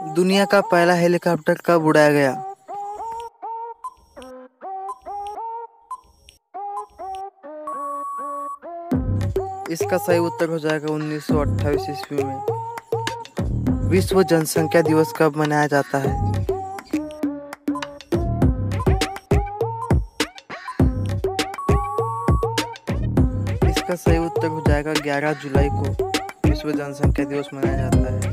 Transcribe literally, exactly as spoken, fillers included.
दुनिया का पहला हेलीकॉप्टर कब उड़ाया गया? इसका सही उत्तर हो जाएगा उन्नीस सौ अट्ठाईस ईस्वी में। विश्व जनसंख्या दिवस कब मनाया जाता है? इसका सही उत्तर हो जाएगा ग्यारह जुलाई को विश्व जनसंख्या दिवस मनाया जाता है।